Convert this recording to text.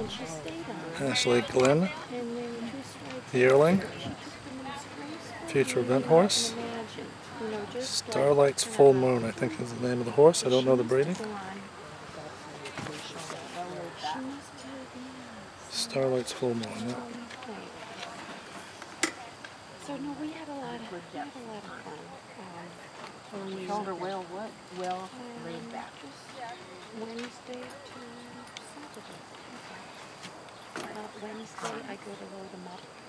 And she stayed on. Ashley Glenn, And then just right yearling, she took them in the spring. future You event couldn't horse. imagine, you know, just Starlight's like Full Moon, I think is the name of the horse. I don't know the breeding. She must have, yeah. Starlight's Full Moon, yeah. So no, we had a lot of fun. Shoulder well laid back. Wednesday to Saturday. Wednesday I go to load them up.